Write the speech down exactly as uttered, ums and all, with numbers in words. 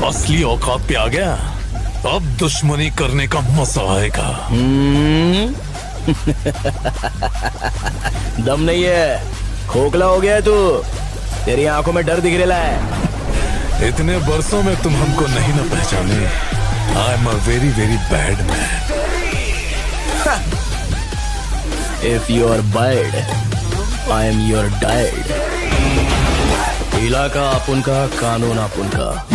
असली औकात पे आ गया। अब दुश्मनी करने का मजा आएगा। दम नहीं है, खोखला हो गया है तू। तेरी आंखों में डर दिख रहा है। इतने बरसों में तुम हमको नहीं ना पहचाने। I am a very very bad man. If you are bad, I am your dad. इलाका अपुन का, कानून अपुन का।